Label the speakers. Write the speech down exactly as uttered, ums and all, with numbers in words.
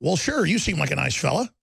Speaker 1: Well, sure, you seem like a nice fella.